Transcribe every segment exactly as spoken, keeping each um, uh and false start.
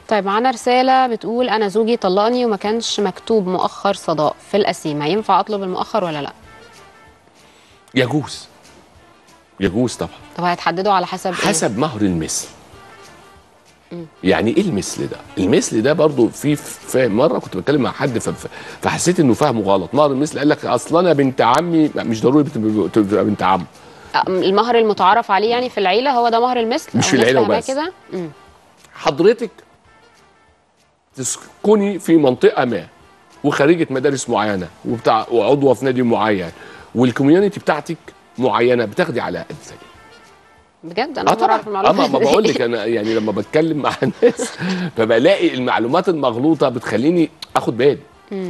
طيب معانا رساله بتقول انا زوجي طلقني وما كانش مكتوب مؤخر صداق في القسيمه، ينفع اطلب المؤخر ولا لا؟ يجوز يجوز طبعا. طب هيتحددوا على حسب ايه؟ حسب مهر المثل. يعني ايه المثل ده؟ المثل ده برضو في في مره كنت بتكلم مع حد فحسيت انه فهمه غلط. مهر المثل قال لك اصل انا بنت عمي، مش ضروري تبقى بنت عم. المهر المتعارف عليه يعني في العيله هو ده مهر المثل؟ مش في العيله وبس كده. حضرتك تسكني في منطقه ما وخريجه مدارس معينه وبتاع وعضوه في نادي معين والكوميونتي بتاعتك معينه، بتاخدي على قد زي بجد انا اه طبعا. المعلومات اما ما بقول لك انا يعني لما بتكلم مع الناس فبلاقي المعلومات المغلوطه بتخليني اخد بالي.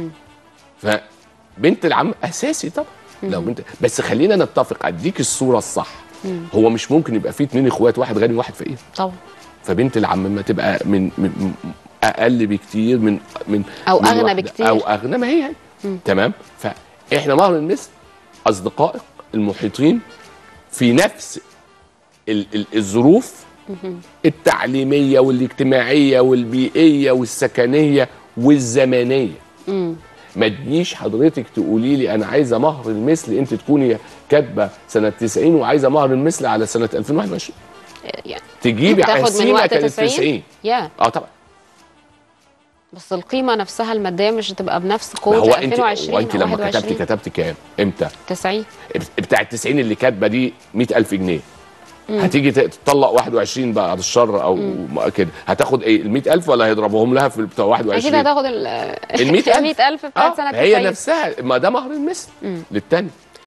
فبنت العم اساسي طبعا. لو بنت بس خلينا نتفق اديك الصوره الصح. مم. هو مش ممكن يبقى فيه اتنين اخوات، واحد غني وواحد فقير طبعا. فبنت العم ما تبقى من, من اقل بكتير من من او من اغنى بكتير او اغنى، ما هي تمام. فاحنا مهر المثل اصدقائك المحيطين في نفس الظروف التعليميه والاجتماعيه والبيئيه والسكنيه والزمنيه. مم. ما تجيش حضرتك تقولي لي انا عايزه مهر المثل انت تكوني كاتبه سنه تسعين وعايزه مهر المثل على سنه ألفين وواحد وعشرين. يعني تجيبي قسيمه كانت تسعين. yeah. اه طبعا. بس القيمه نفسها الماديه مش هتبقى بنفس قوه ألفين وعشرين. هو انت لما كتبتي كتبتي كام؟ امتى؟ تسعين. بتاع ال تسعين اللي كاتبه دي مئة ألف جنيه. مم. هتيجي تطلق واحد وعشرين بعد الشر او كده، هتاخد ايه؟ ال مئة ألف ولا هيضربوهم لها في بتوع واحد وعشرين؟ اكيد هتاخد ال مئة ألف بتاعت سنه تسعين. هي نفسها، ما ده مهر المثل للتاني.